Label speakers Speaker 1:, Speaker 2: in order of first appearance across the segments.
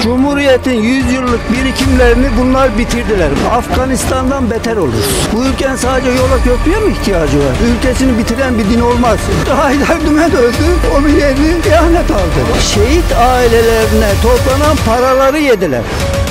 Speaker 1: Cumhuriyetin 100 yıllık birikimlerini bunlar bitirdiler. Afganistan'dan beter olur. Bu ülkenin sadece yola köprüye mi ihtiyacı var? Ülkesini bitiren bir din olmaz. Haydar Dümen öldü, onun yerini ihanet aldı. Şehit ailelerine toplanan paraları yediler.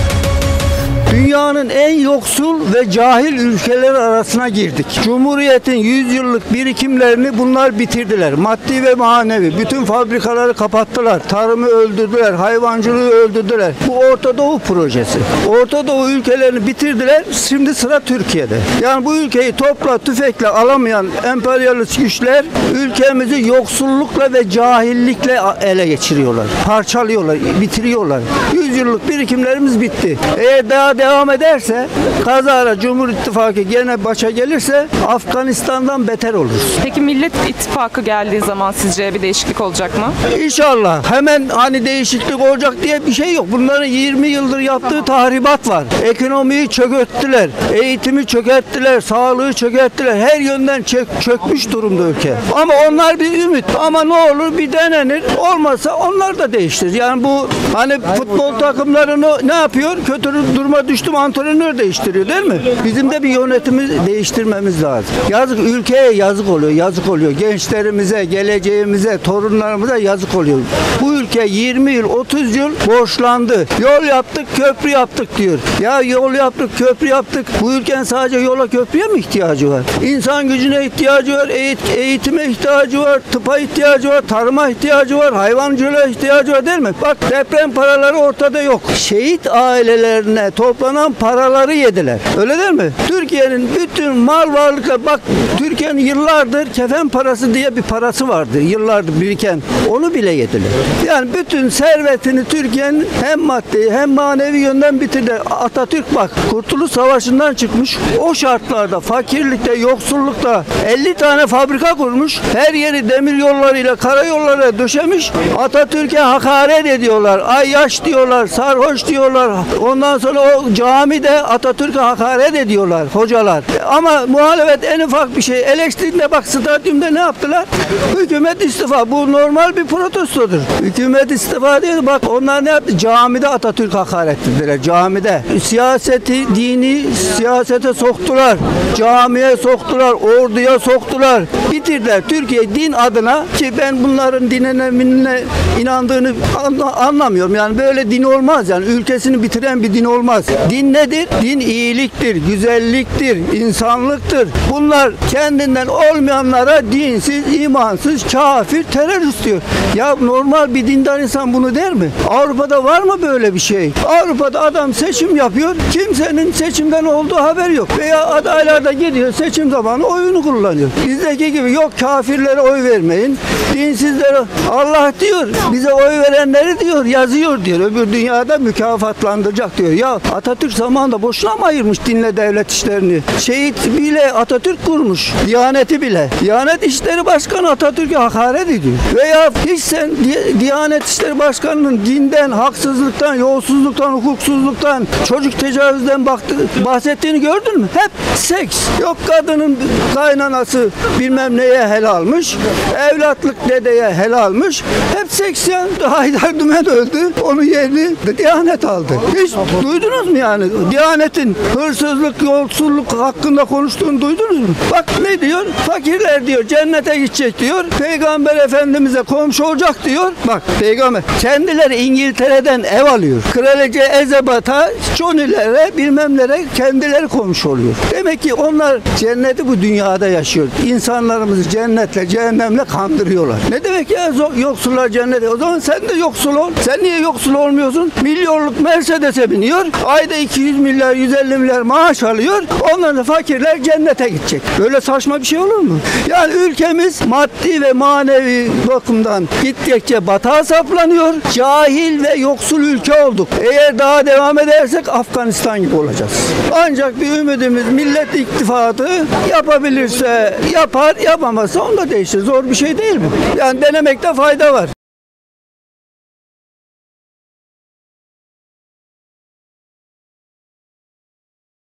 Speaker 1: Dünyanın en yoksul ve cahil ülkeler arasına girdik. Cumhuriyetin 100 yıllık birikimlerini bunlar bitirdiler. Maddi ve manevi. Bütün fabrikaları kapattılar. Tarımı öldürdüler. Hayvancılığı öldürdüler. Bu Orta Doğu projesi. Orta Doğu ülkelerini bitirdiler. Şimdi sıra Türkiye'de. Yani bu ülkeyi topla tüfekle alamayan emperyalist güçler ülkemizi yoksullukla ve cahillikle ele geçiriyorlar. Parçalıyorlar, bitiriyorlar. 100 yıllık birikimlerimiz bitti. Eğer daha devam ederse, kazara Cumhur İttifakı gene başa gelirse Afganistan'dan beter olur.
Speaker 2: Peki Millet İttifakı geldiği zaman sizce bir değişiklik olacak mı?
Speaker 1: İnşallah. Hemen hani değişiklik olacak diye bir şey yok. Bunların 20 yıldır yaptığı tahribat var. Ekonomiyi çökerttiler, eğitimi çökerttiler, sağlığı çökerttiler. Her yönden çökmüş durumda ülke. Ama onlar bir ümit. Ama ne olur bir denenir. Olmazsa onlar da değiştir. Yani bu hani futbol takımlarını ne yapıyor? Kötü duruma düştüm, antrenör değiştiriyor değil mi? Bizim de bir yönetimi değiştirmemiz lazım. Yazık, ülkeye yazık oluyor, yazık oluyor. Gençlerimize, geleceğimize, torunlarımıza yazık oluyor. Bu ülke 20 yıl, 30 yıl borçlandı. Yol yaptık, köprü yaptık diyor. Ya yol yaptık, köprü yaptık. Bu ülkenin sadece yola köprüye mi ihtiyacı var? İnsan gücüne ihtiyacı var, eğitime ihtiyacı var, tıpa ihtiyacı var, tarıma ihtiyacı var, hayvancılığa ihtiyacı var değil mi? Bak deprem paraları ortada yok. Şehit ailelerine toplanan paraları yediler. Öyle değil mi? Türkiye'nin bütün mal varlıkla bak Türkiye'nin yıllardır kefen parası diye bir parası vardı. Yıllardır biriken. Onu bile yediler. Yani bütün servetini Türkiye'nin hem maddi hem manevi yönden bitirdiler. Atatürk bak Kurtuluş Savaşı'ndan çıkmış. O şartlarda fakirlikte, yoksullukta 50 tane fabrika kurmuş. Her yeri demir yollarıyla, karayollara döşemiş. Atatürk'e hakaret ediyorlar. Ayyaş diyorlar, sarhoş diyorlar. Ondan sonra o camide Atatürk'e hakaret ediyorlar hocalar. Ama muhalefet en ufak bir şey eleştirdiğinde bak stadyumda ne yaptılar? Hükümet istifa. Bu normal bir protestodur. Hükümet istifa değil. Bak onlar ne yaptı? Camide Atatürk hakaret ettiler. Camide. Siyaseti, dini siyasete soktular. Camiye soktular. Orduya soktular. Bitirdiler. Türkiye din adına ki ben bunların dinine inandığını anlamıyorum. Yani böyle din olmaz. Yani ülkesini bitiren bir din olmaz. Din nedir? Din iyiliktir, güzelliktir, insanlıktır. Bunlar kendinden olmayanlara dinsiz, imansız, kafir, terörist diyor. Ya normal bir dindar insan bunu der mi? Avrupa'da var mı böyle bir şey? Avrupa'da adam seçim yapıyor, kimsenin seçimden olduğu haber yok. Veya adaylarda gidiyor, seçim zamanı oyunu kullanıyor. Bizdeki gibi yok kafirlere oy vermeyin, dinsizlere Allah diyor, bize oy verenleri diyor, yazıyor diyor. Öbür dünyada mükafatlandıracak diyor. Ya Atatürk zamanında boşuna mı ayırmış dinle devlet işlerini? Şehit bile Atatürk kurmuş. Diyaneti bile. Diyanet İşleri Başkanı Atatürk'e hakaret ediyor. Veya hiç sen Diyanet İşleri Başkanı'nın dinden, haksızlıktan, yolsuzluktan, hukuksuzluktan, çocuk tecavüzden bahsettiğini gördün mü? Hep seks. Yok kadının kaynanası bilmem neye helalmış. Evlatlık dedeye helalmış. Hep seks ya. Haydar Dümen öldü. Onun yerini Diyanet aldı. Hiç duydunuz mu yani? Diyanet'in hırsızlık, yolsuzluk hakkında konuştuğunu duydunuz mu? Bak ne diyor? Fakirler diyor cennete gidecek diyor. Peygamber Efendimiz'e komşu olacak diyor. Bak peygamber kendileri İngiltere'den ev alıyor. Kraliçe Elizabeth'a, Johnny'lere bilmemlere kendileri komşu oluyor. Demek ki onlar cenneti bu dünyada yaşıyor. İnsanlarımızı cennetle, cehennemle kandırıyorlar. Ne demek ya yoksullar cennete? O zaman sen de yoksul ol. Sen niye yoksul olmuyorsun? Milyonluk Mercedes'e biniyor. Ayda 200 milyar, 150 milyar maaş alıyor. Ondan da fakirler cennete gidecek. Böyle saçma bir şey olur mu? Yani ülkemiz maddi ve manevi bakımdan gittikçe batağa saplanıyor. Cahil ve yoksul ülke olduk. Eğer daha devam edersek Afganistan gibi olacağız. Ancak bir ümidimiz Millet İttifakı yapabilirse yapar, yapamazsa onu da değiştirir. Zor bir şey değil mi? Yani denemekte fayda var.